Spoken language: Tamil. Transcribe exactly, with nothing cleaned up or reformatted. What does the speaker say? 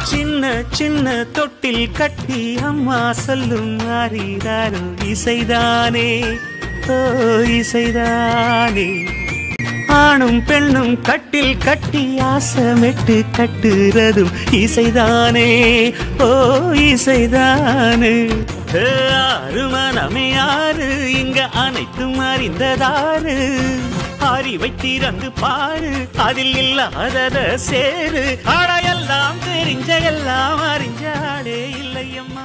சின்ன சின்ன தொட்டில் கட்டி அம்மா சொல்லும் மாறிறாரோ இசைதானே ஓ இசைதானே ஆணும் பெண்ணும் கட்டில் கட்டி ஆசமிட்டு கட்டுறதும் இசைதானே ஓ இசைதானே ஆறு மனமே யாரு இங்க அனைத்தும் அறிந்ததாரு அறிவை திறந்து பாரு அதில் இல்லாதத சேரு ஆடையெல்லாம் தெரிஞ்ச எல்லாம் அறிஞ்சாடே இல்லையம்மா